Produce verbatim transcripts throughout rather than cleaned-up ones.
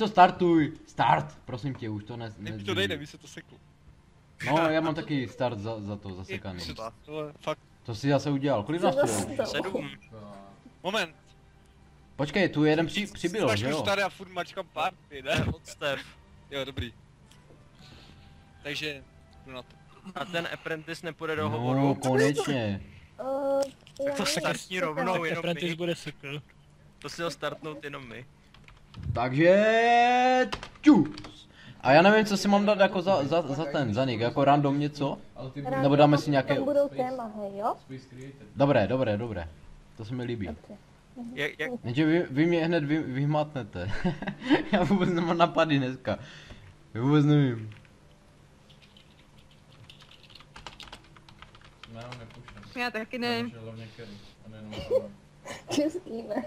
to startuj, start, prosím tě, už to ne... Teď mi to nejde, mi se to seklo. No, já mám taky start za, za to, zasekaný. Tohle, fakt. To si zase udělal, kolik nás tu je? Sedm. Moment. Počkej, tu jeden při, přibyl, Jsi že už jo? tady a furt mačkám party, ne? Od Steph. Jo, dobrý. Takže, jdu na to. A ten apprentice nepůjde do No, hovoru. konečně. Uh, Tak to se kasní rovnou, jenom Apprentice my. bude super. To si ho startnout jenom my. Takže... Čus. A já nevím, co si mám dát jako za, za, za ten, za nick, jako random něco? Nebo dáme si nějaké... Tam budou téma, hej, jo? Dobré, dobré, dobré. To se mi líbí. Dobře. Jak, jak, Jenže vy, vy mě hned vy, vyhmatnete. Já vůbec nemám napady dneska. Já vůbec nevím. Já taky nevím. Český, ne?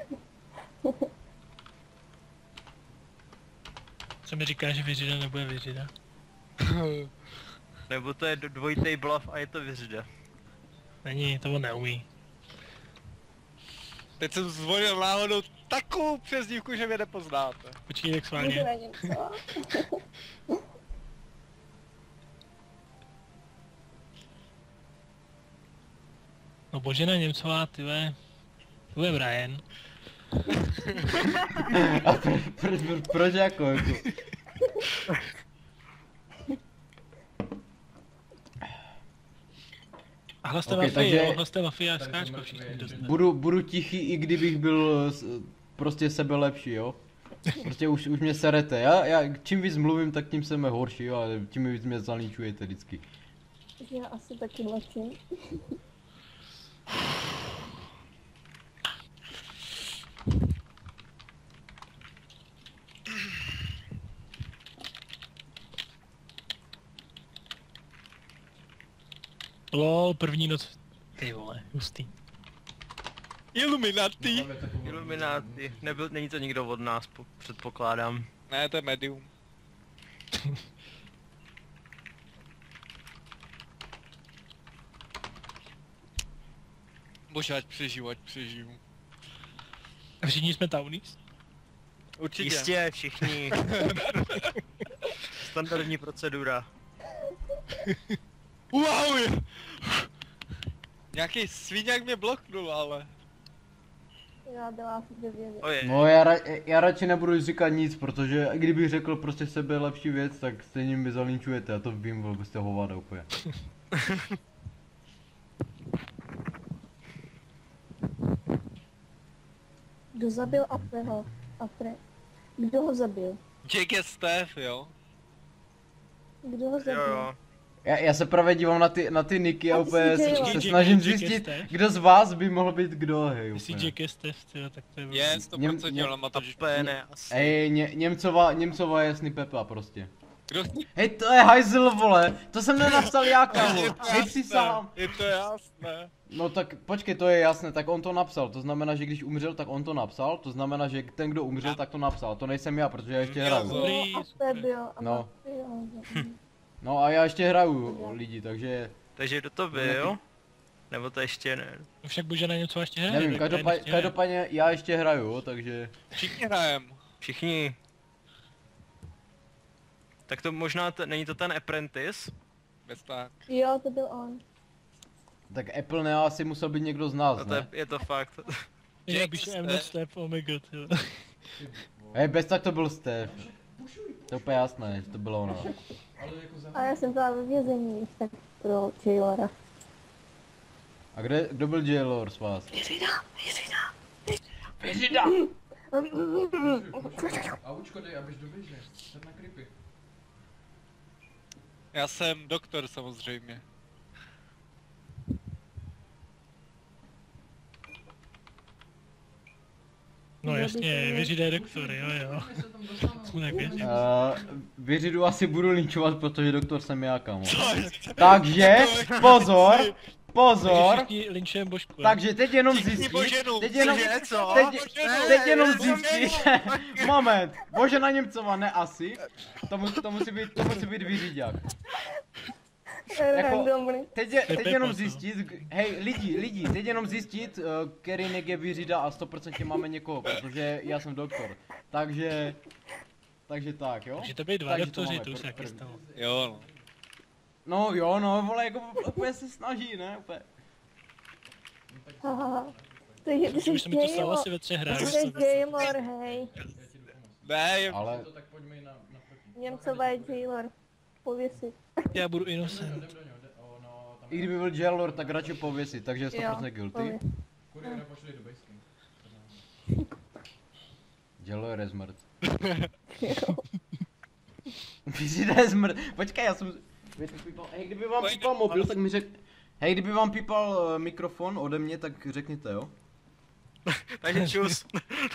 Co mi říká, že vyřida nebude vyřida. nebo to je dvojitej bluff a je to vyřida. Není, to on neumí. Teď jsem zvolil náhodou takovou přezdívku, že mě nepoznáte. Počkej, jak Můžu sválně. na něco? No Božena Němcová, ty ve. To je Brian. A pro, pro, pro, proč jako, jako? A hlaste Okay, mafii, takže- jo, hlaste mafii a skáčko všichni dost. Budu, budu tichý, i kdybych byl s- prostě sebe lepší, jo? Prostě už, už mě serete. Já, já čím víc mluvím, tak tím jsem horší, jo? Ale tím víc mě zalíčujete vždycky. Já asi taky mlčím. Lol, první noc. Ty vole, hustý. Illuminati. Ilumináty. Nebyl, není to nikdo od nás, po, předpokládám. Ne, to je medium. Bože, ať přežiju, ať přežiju. A všichni jsme Townies? Určitě. Jistě, všichni. Standardní procedura. Wow! je- Nějaký sviňák mě bloknul, ale... Já byla asi vědět. Oje. No já, ra, já radši nebudu říkat nic, protože kdybych řekl prostě sebe lepší věc, tak stejně mi zalínčujete a to vím, byl byste hovada úplně. Kdo zabil Apreho? Apre. Kdo ho zabil? Jake je Steph, jo? Kdo ho zabil? Jo, jo. Já, já se právě dívám na ty, na ty niky a A ty úplně jsi se, Jake, se Jake, snažím Jake je zjistit, Steph? kdo z vás by mohl být kdo, hej Jestli úplně. Jack je Steph, tyjo, tak to je... Je, sto procent Něm- ale má to, že... P ne, asi. Ej, ně, Němcová, Němcová je jasný Pepa prostě. Kdo? Hej, to je hajzl, vole, to jsem nenapsal já, kámo, Je to hej, jasné, přísahám. je to jasné. No tak počkej, to je jasné, tak on to napsal, to znamená, že když umřel, tak on to napsal, to znamená, že ten, kdo umřel, tak to napsal, to nejsem já, protože já ještě Jo, hraju. to- Dobrý, No, a super. to byl. A No. Mafio. No a já ještě hraju lidi, takže Takže kdo to byl? Nebo to ještě ne? No však Božena Němcová ještě hraje. nevím, tak každopádně, ještě hraje. každopádně já ještě hraju, jo, takže... Všichni hrajem. Všichni. Tak to možná, t- není to ten apprentice? Bez tak. Jo, to byl on. Tak Apple ne, asi musel být někdo z nás, No to je, ne? je to fakt. Já Jack píšu Steph. M not Steph, oh my god, jo. Hej, bez tak to byl Steph. To je úplně jasné, že to bylo ono. A já jsem byla ve vězení, tak pro Taylora. A kde, kdo byl Jailor z vás? Věřida, věřida. Věřida! Aučko dej, abyš doběžel. Jsi na creepy. Já jsem doktor samozřejmě. No jasně, vyřídej doktor, jo jo. My se tam dostaneme. Smunek, víš? Uh, Věřidu asi budu linčovat, protože doktor jsem já, kamo. Co? Takže, pozor, pozor. Všichni linčujem Božku. Takže teď jenom Všichni zjistit, Boženu, teď jenom, cože, co? teď, Boženu, teď jenom Boženu. zjistit, moment, Božena Němcová, ne asi, to, mu, to musí být, to musí být vyříďák. Jako- Randomly. Teď, je, teď Pepa, jenom co? zjistit, g- hej lidi, lidi, teď jenom zjistit, uh, který nek je vyřída a sto procent máme někoho, protože já jsem doktor. Takže, Takže tak, jo? Může to být dva Takže to doktoři, máme to už pr- se taky první. stalo. Jo, no. No jo, no, vole, jako úplně se snaží, ne? Úplně. Haha. Takže ty Už jsi se mi to stalo Gaylor. asi ve třech Ty hrách. jsi Gaylor, hej. Ne, je... Ale To tak pojďme na, na proti. Němcová je Gaylor. Pověsit. Já budu innocent. Jdem do něho, jde, o, no, tam i kdyby byl Jellor, tak radši pověsit, takže je sto procent guilty. pověs. kuriéra pošli do basecamp. Jellor je zmrt. Vy je zmrt. Počkej, já jsem... Pípal... Hej, kdyby vám pípal mobil, tak mi řek... Hej, kdyby vám pípal uh, mikrofon ode mě, tak řekněte, jo? Takže čus.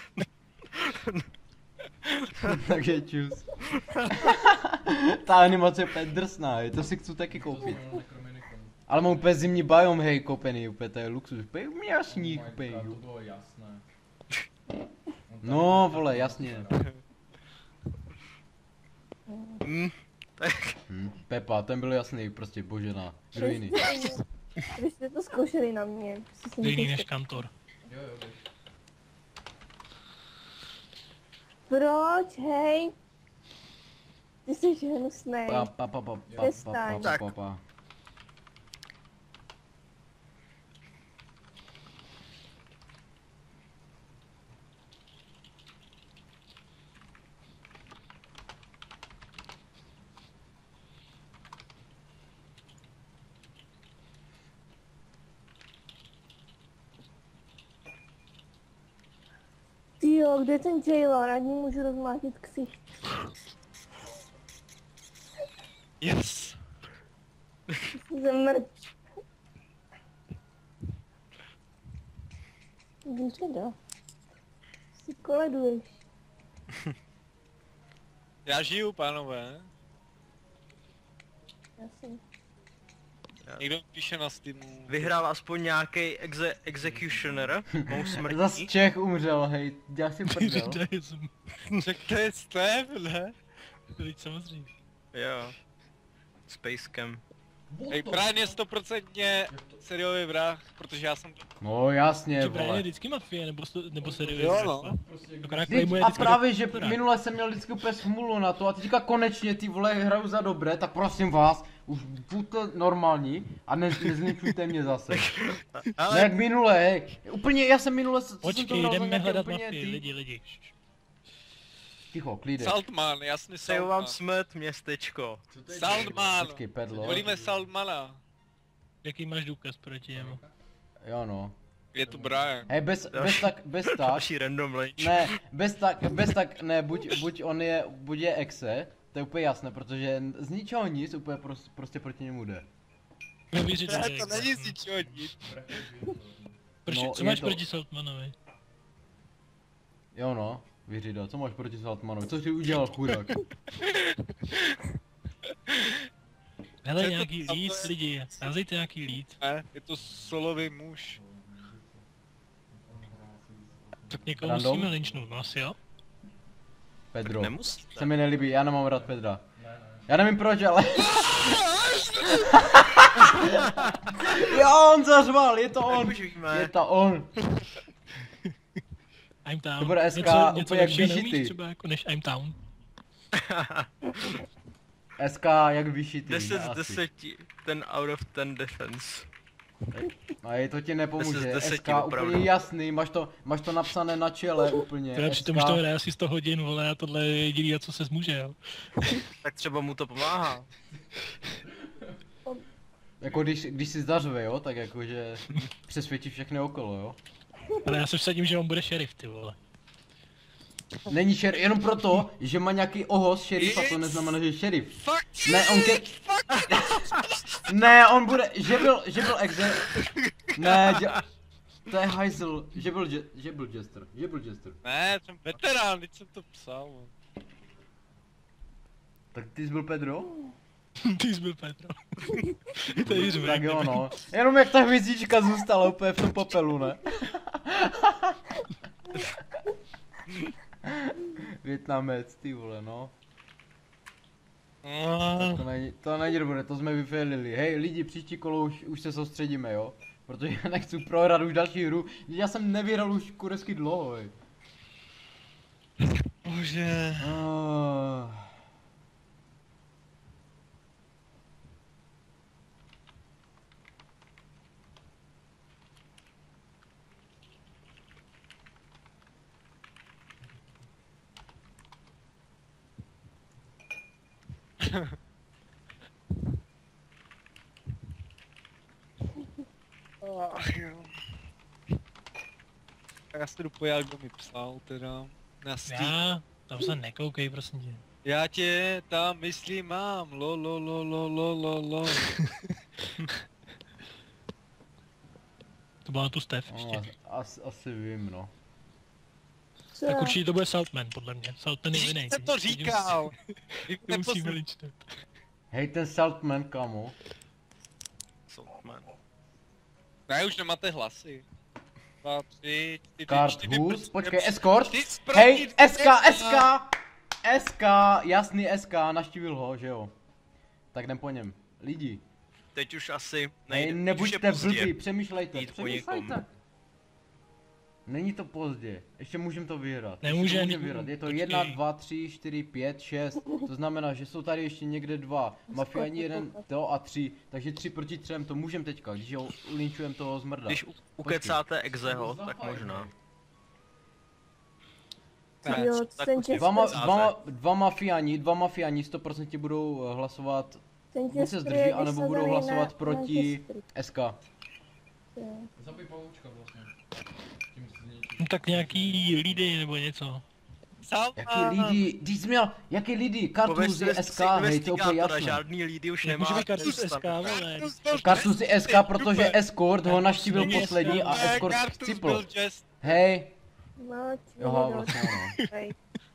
Takže čus. Ta animace je úplně drsná, je, to si chci taky koupit. Ale mám úplně zimní biom, hej, koupený, úplně to je luxus, úplně mě jasník, úplně. To bylo jasné. No, vole, jasně. Hm, Hm, Pepa, ten byl jasný, prostě božena. Ruiny. Vy jste to zkoušeli na mě. Jsi si Jiný myslel- než kantor. Jo, jo, běž. Proč, hej? Ty jsi hnusnej. Pa, pa, pa, pa, pa, pa, Přestaň. pa, pa, pa. Ty jo, kde je ten Jaylor? Ať mi můžu rozmátit ksicht. Yes. Zemrt. Kde? Si koleduješ. Já žiju, pánové. Já jsem. Někdo píše na Steamu. vyhrál aspoň nějaký exe executioner, mou Zas smrtí. Čech umřel, hej, já si prdel. Tak to je Steve, ne? Teď samozřejmě. Jo. Spacecam. Hej, Brian je stoprocentně seriový vrah, protože já jsem to... No jasně, Že Brian je vole. vždycky mafie, nebo, sto- nebo seriózní. Jo, no. Akorát Vždyť, claimuje a vždycky právě, že doktora. minule jsem měl vždycky úplně smůlu na to a teďka konečně ty vole hraju za dobré, tak prosím vás, už buďte normální a ne, nezničujte mě zase. Ne Ale jak minule, hej. Úplně, já jsem minule, co jsem to Počkej, hrál za jdeme nějaké hledat úplně mafii, ty... lidi, lidi. Ticho, klídek. Saltman, jasný přeju vám Saltman. smrt, městečko. Saltman. Počkej, pedlo. Volíme Saltmana. Jaký máš důkaz proti němu? Jo no. Je tu Brian. Hej, bez, bez tak, bez tak. Další random lynch. Ne, bez tak, bez tak, ne, buď, buď on je, buď je exe, to je úplně jasné, protože z ničeho nic úplně prostě, prostě proti němu jde. Nevěřit, Ne, že to není z ničeho nic. Proč, No, co je máš to- proti Saltmanovi? Jo no, Vyřida, co máš proti Saltmanovi, co jsi udělal chudák? Hele, Co je to nějaký tam, líd, to je- lidi, házejte nějaký líd. Ne, je to solový muž. Tak někoho Random? musíme lynčnout, no asi jo? Pedro, Nemusíte. se mi nelíbí, já nemám rád Pedra. Já nevím proč, ale... Jo, on zařval, je to Tak on, už víme. je to on. I'm Town. To bude S K něco, něco úplně jak lepšího vyšitý. neumíš třeba jako než I'm Town. S K jak vyšitý, deset z asi. deseti, ten out of ten defense. A je to ti nepomůže, deset z deseti, S K opravdu. úplně jasný, máš to, máš to napsané na čele úplně. Teda přitom už to hraje asi sto hodin, vole, a tohle je jediný, co se zmůže, jo. Tak třeba mu to pomáhá. Jako když, když si zdařve, jo, tak jakože přesvědčí všechny okolo, jo. Ale já se vsadím, že on bude šerif, ty vole. Není šerif, jenom proto, že má nějaký ohos šerifa, to neznamená, že je šerif. Ne, on ke... Ne, on bude, že byl, že byl exe... Ne, že... To je hajzl, že byl, je, že byl jester, že byl jester. Ne, jsem veterán, teď jsem to psal. Tak ty jsi byl Pedro? Ty jsi byl Petro. To je řvek. Tak jo no, jenom jak ta hvězdička zůstala úplně v tom popelu, ne? Větnamec, ty vole, no. No, To není, to není dobré, to jsme vyfailili. Hej lidi, příští kolo už, už se soustředíme, jo? Protože já nechci prohrát už další hru. Já jsem nevyhrál už kuresky dlouho, hej. Bože. Uh, Ach jo. Já si jdu pojít, kdo mi psal teda. Na Steam. Já, tam se nekoukej, prosím tě. Já tě tam myslím mám, lo lo lo lo lo lo lo. To byla na tu Steph no, ještě. asi, asi vím, no. Co? Tak určitě to bude Saltman, podle mě. Saltman je jiný. Jsem to říkal. Vy To musíme neposloucháte. linčnout. Hej, ten Saltman, kamo. Saltman. Ne, už nemáte hlasy. Dva, tři, čtyři, Kart čtyři, Hus, pět, počkej, pět, Escort. ty zproti- Hej, S K, S K! S K, jasný S K, naštívil ho, že jo. Tak jdem po něm. Lidi, Teď už asi hej, nejde, teď už je nebuďte pozdě. blbí, přemýšlejte, jít po někom. přemýšlejte. Není to pozdě, ještě můžem to vyhrát. Nemůže, ještě to ne- můžem vyhrát. Je to počkej. jedna, dva, tři, čtyři, pět, šest. To znamená, že jsou tady ještě někde dva. Mafiáni jeden, to a tři. Takže tři proti třem, to můžem teďka, když ho linčujem toho zmrda. Když u- ukecáte Exeho, tak možná. Ne, Jo, tak ten určitě. tě Dva, ma, Zase. dva, dva mafiáni, dva mafiáni sto procent budou eh, hlasovat, ten tě buď se zdrží, skryje anebo budou vysazený hlasovat na- proti na tě S K. skryje. Zabij pavoučka vlastně. Tím si zničíš. No tak nějaký lídy nebo něco. Salman. Jaký lidi, ty jsi měl, jaký lidi, Kartus je S K, hej, to je úplně jasné. žádný lídy už Jak nemá. může být Kartus S K, vole? Kartus je S K, protože Escort ho naštívil není poslední a Ne, Escort Kartus cipl. byl just. Hej, No, aha, čili vlastně ano. Hej.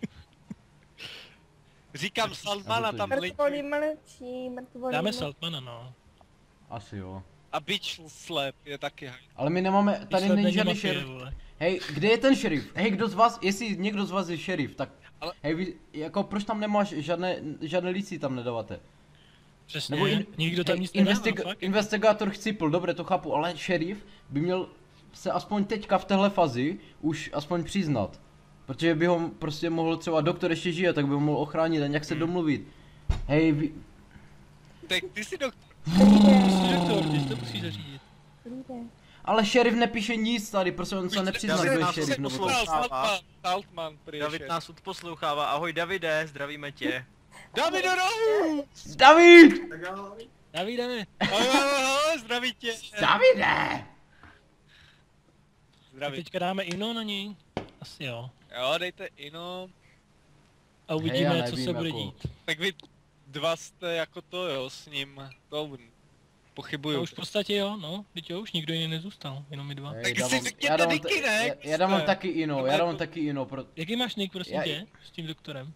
Říkám Salmana tam Mrtvoli linčí. mlčí, mrtvoli Dáme mlčí. Saltmana, no. Asi jo. A Bitch Slap je taky haj. Ale my nemáme, tady Výsledek není žádný mafie, šerif. vole. Hej, kde je ten šerif? Hej, kdo z vás, jestli někdo z vás je šerif, tak Ale- hej, vy, jako proč tam nemáš žádné, žádné líci tam nedáváte? Přesně, Nebo in, nikdo tam hej, nic nedává, investig, fakt. investigátor chcipl, dobře, to chápu, ale šerif by měl se aspoň teďka v téhle fazi už aspoň přiznat. Protože by ho prostě mohl třeba doktor ještě žije, tak by ho mohl ochránit a nějak se domluvit. Hej, vy, Tak ty si doktor. Ty jsi doktor, ty si to musíš zařídit. Lidé. ale šerif nepíše nic tady, prostě on se nepřizná, David kdo je nás šerif nebo to. poslouchá. Saltman, Saltman, prý David šéf. nás odposlouchává. Ahoj Davide, zdravíme tě. David do rohu! David! Davide, Ahoj, ahoj, ahoj, zdraví tě. Davide! Zdraví. teďka dáme Ino na něj. Asi jo. Jo, dejte ino. A Hej, uvidíme, já co nevím, se bude jako- dít. Tak vy dva jste jako to jo, s ním. To pochybuju. No už v podstatě jo, no. Teď jo, už nikdo jiný nezůstal, jenom my dva. Hej, Tak dávám- si řekněte já dávám, niky, ta- ne? já, já dávám Jste. taky ino, Nebo já dávám jako- taky ino, pro, Jaký máš nick, prosím Já- tě, s tím doktorem?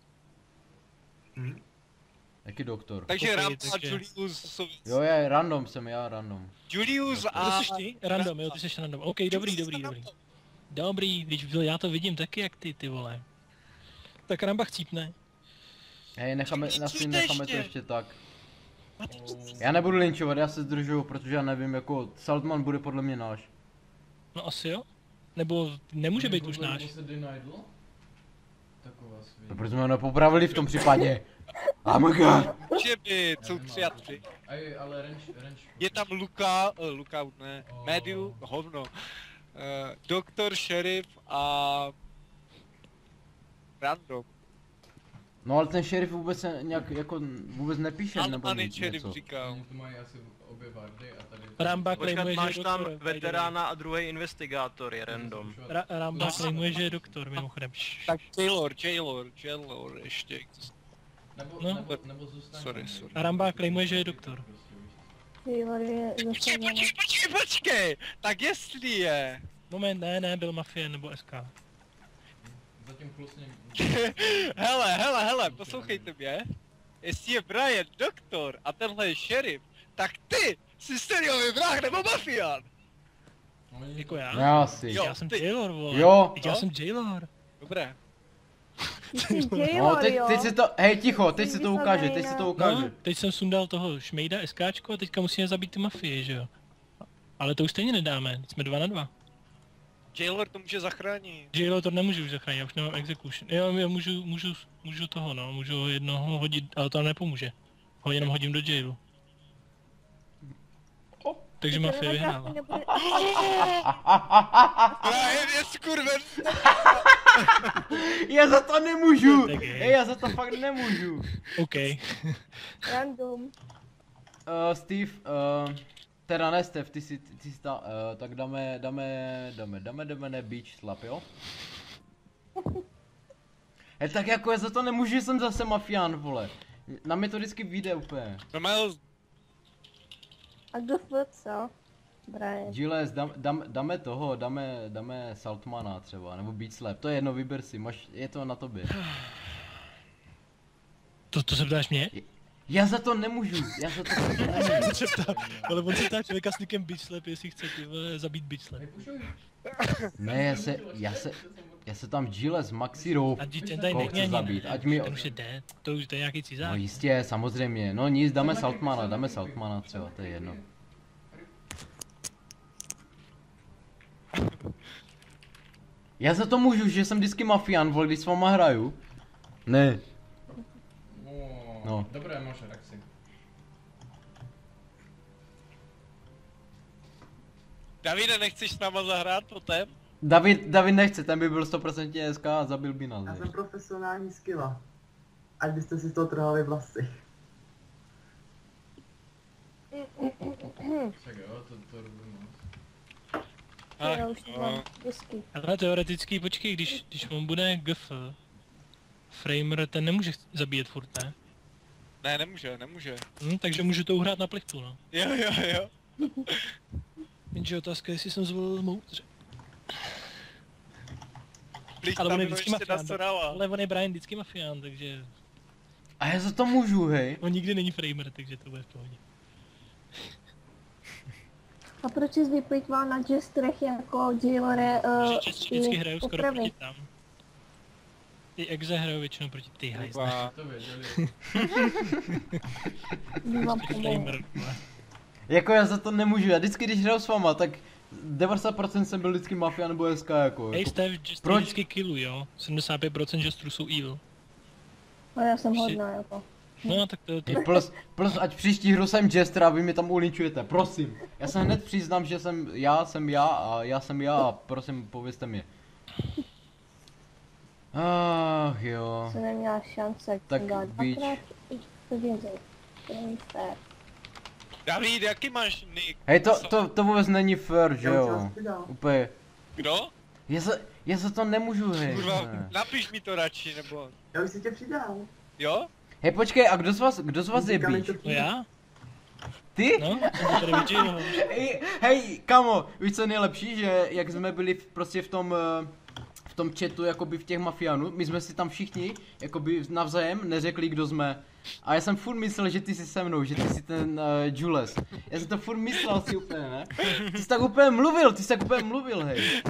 jaký doktor? Takže Ok, Ram a takže- Julius jsou... Jo, já random jsem, já random. Julius To a... jsi ty? Random, jo, ty jsi random. OK, dobrý, dobrý, dobrý. Dobrý, když byl, já to vidím taky jak ty, ty vole. Tak Ramba chcípne. Hej, necháme, Počkej, asi co to necháme to ještě? ještě tak. Já nebudu linčovat, já se zdržuju, protože já nevím, jako Saltman bude podle mě náš. No asi jo. Nebo nemůže být Nebo- už nebo náš. se Deniedl? Taková svět. No, proč jsme ho nepopravili v tom případě? Oh my god! Může být, jsou tři a tři. Aj, ale Renč, Renč. Je tam Luka, uh, Lookout ne, Oh. Mediu, hovno. Uh, doktor, šerif a... Random. No ale ten šerif vůbec se nějak, jako, vůbec nepíše, nebo Salman je nic, šerif něco. říkal. Oni tu mají asi obě vardy a tady... Ramba Počkat, claimuje, že je máš tam doktor. veterána a druhý investigátor je random. Ra- Ramba claimuje, že je doktor, mimochodem. Šš. Tak Jailor, Jailor, Jailor ještě. Nebo, No. nebo, nebo zůstaň. Sorry, tam, sorry. A Ramba claimuje, že je doktor. Taylor je Počkej, zasazený. počkej, počkej, počkej! Tak jestli je... Moment, ne, ne, byl Mafie nebo S K. Zatím plusně... Hele, hele, hele, poslouchejte mě. Jestli je Brian doktor a tenhle je šerif, tak ty jsi seriový vrah nebo mafián! Oni- Jako já? Já asi. Jo. Já jsem ty- Jailor, vole. Jo. Teď já No. jsem Jailor. Dobré. Ty jsi No, Jailor, teď, jo? teď si to, hej ticho, teď Jsi si to ukáže, teď si to vysazený ukáže. No, teď jsem sundal toho Šmejda SKčko a teďka musíme zabít ty mafie, že jo? Ale to už stejně nedáme, teď jsme dva na dva. Jailor to může zachránit. Jailo to nemůžu už zachránit, já už nemám execution. Jo, já můžu, můžu, můžu toho no, můžu ho jednoho hodit, ale to nepomůže. Ho jenom hodím do jailu. Takže mafie vyhrála. Brian je skurven! Já za to nemůžu! Tak je. Hej, já za to fakt nemůžu. OK. Random. Uh, Steve, uh, teda ne Steve, ty si, ty si ta, uh, tak dáme, dáme, dáme, dáme, dáme ne beach slap, jo? Hej, tak jako já za to nemůžu, že jsem zase mafián, vole. Na mě to vždycky vyjde úplně. No Miles, A G F, co? Brian. Giles, dám, dám, dáme toho, dáme, dáme Saltmana třeba, nebo beach slap, to je jedno, vyber si, máš, je to na tobě. To, to se ptáš mě? Já za to nemůžu, já za to prostě nemůžu. To se ptá, ale on se ptá člověka s nikem bitch slap, jestli chce ty vole zabít bitch slap. Ne, já se, já se, já se tam Giles, Maxi Rouf, A dítě tady koho není chci ani zabít, ne. ať mi... Ten už je dead, to už to je nějaký No cizák. jistě, samozřejmě, no nic, dáme Saltmana, dáme Saltmana třeba, to je jedno. Já za to můžu, že jsem vždycky mafián, vole, když s váma hraju. Ne. O, No. Dobré, máš reakci. Davide, nechceš s náma zahrát potom? David, David nechce, ten by byl sto procent S K a zabil by nás. Já víš. jsem profesionální skilla. Ať byste si z toho trhali vlasy. Tak jo, to, to robím moc. Já už no. mám whisky. Ale teoreticky, počkej, když, když on bude G F, Framer ten nemůže zabíjet furt, ne? Ne, nemůže, nemůže. Hm, takže můžu to uhrát na plichtu, no. Jo, jo, jo. Jenže otázka je, jestli jsem zvolil moudře. Plíš Ale tam on je bylo vždycky ještě mafián, nasrala. ale on je Brian vždycky mafián, takže A já za to můžu, hej. on nikdy není Framer, takže to bude v pohodě. A proč jsi vyplýtval na jesterech jako Jailore Uh, uh, že vždycky hrajou skoro popravy? proti tam. Ty exe hrajou většinou proti ty hajzle. Zhruba. To věděli. Bývám Prostě pomalu. Framer, vole. Jako já za to nemůžu, já vždycky když hraju s váma, tak devadesát procent jsem byl vždycky mafia nebo S K jako. Hej jako Steve, Jester proč? vždycky killují, jo? sedmdesát pět procent Jesterů jsou evil. No já jsem Prostě- hodná jako. No tak to, to I plus, plus ať příští hru jsem Jester a vy mě tam ulinčujete, prosím. Já se hned přiznám, že jsem, já jsem já a já jsem já a prosím povězte mi. Ach jo. Jsem neměla šance, Tak jsem dala beach. dvakrát i to vězej. To není fér. David, jaký máš nick? Hej, to, to, to vůbec není fair, že Já už jo? vás přidal. Úplně. Kdo? Já za, já za to nemůžu, hej. Kurva, Ne. napiš mi to radši, nebo... Já už si tě přidal. Jo? Hej, počkej, a kdo z vás, kdo z vás je Říkali beach? to no já? Ty? No, jsem to tady vyčinoval. Hej, hej, kamo, víš co je nejlepší, že jak jsme byli v, prostě v tom, eh, v tom chatu, jakoby v těch mafiánů, my jsme si tam všichni, jakoby navzájem neřekli, kdo jsme. A já jsem furt myslel, že ty jsi se mnou, že ty jsi ten uh, Jules. Já jsem to furt myslel si úplně, ne? Ty jsi tak úplně mluvil, ty jsi tak úplně mluvil, hej.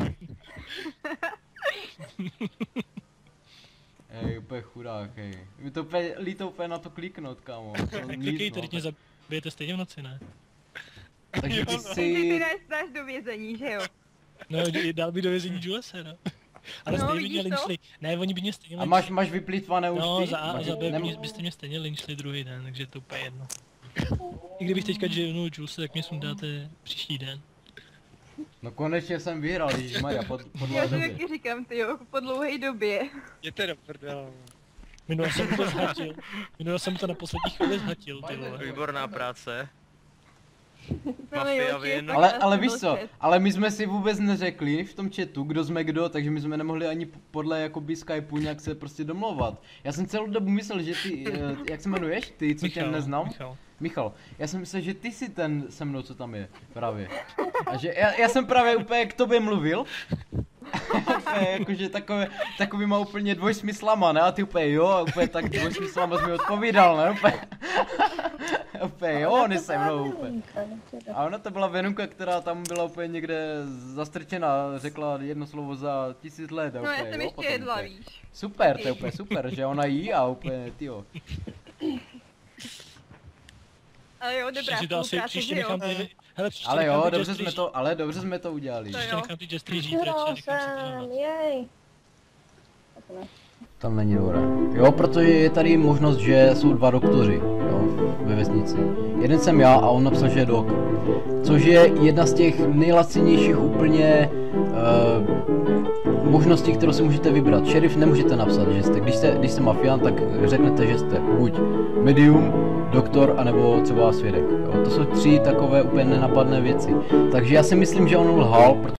Hej, úplně chudák, hej. Mi to úplně líto úplně na to kliknout, kámo. To Tak nic, klikejte, no, teď mě zabijete stejně v noci, ne? Takže ty Jo, no. Takže ty jsi... nestáš do vězení, že jo? No, dal by do vězení Julese, no. Ale No, stejně by vidíš mě to? lynčli. Ne, oni by mě stejně A lynčli. máš, máš vyplýtvané už No, ty? za A a Máš- za B nem- mě- byste mě stejně lynčli druhý den, takže to úplně jedno. I kdybych teďka živnul Julese, tak mě sundáte příští den. No konečně jsem vyhrál, ježišmarja, po, po Já dlouhé to době. taky říkám, ty jo, po dlouhé době. Jděte do prdele. Minule jsem to zhatil. Minule jsem to na poslední chvíli zhatil, ty vole. Výborná práce. Pro Mafia nejlepší je win. fakt Ale, asi ale víš co, mlčet. ale my jsme si vůbec neřekli v tom chatu, kdo jsme kdo, takže my jsme nemohli ani p- podle jakoby Skypeu nějak se prostě domlouvat. Já jsem celou dobu myslel, že ty, eh, jak se jmenuješ, ty, co tě neznám? Michal. Michal, já jsem myslel, že ty jsi ten se mnou, co tam je, právě. A že já, já jsem právě úplně k tobě mluvil. Úplně jakože takové, takovýma úplně dvojsmyslama, ne? A ty úplně jo, a úplně tak dvojsmyslama jsi mi odpovídal, ne? Úplně, úplně jo, on je se mnou úplně. A ona to byla Venunka, která tam byla úplně někde zastrčená, řekla jedno slovo za tisíc let. A No já úplně, jsem jo, ještě potom jedla, úplně. víš. Super, to je úplně super, že ona jí a úplně, tyjo. Ale jo, dobrá Že to asi spolupráce, příště že jo? nechám tady, Hele, příště Ale nechám jo, ty dobře Just jsme Rage- to, ale dobře jsme to udělali. Příště nechám ty Just Rage Vyhrál radši, nechám si to jsem, doma. jej. Tak ne. Tam není dobré. Jo, protože je tady možnost, že jsou dva doktoři, jo, ve vesnici. Jeden jsem já a on napsal, že je dok. Což je jedna z těch nejlacinějších úplně uh, možností, kterou si můžete vybrat. Šerif nemůžete napsat, že jste. Když jste, když jste mafián, tak řeknete, že jste buď medium, doktor, anebo třeba svědek. Jo. To jsou tři takové úplně nenapadné věci. Takže já si myslím, že on lhal,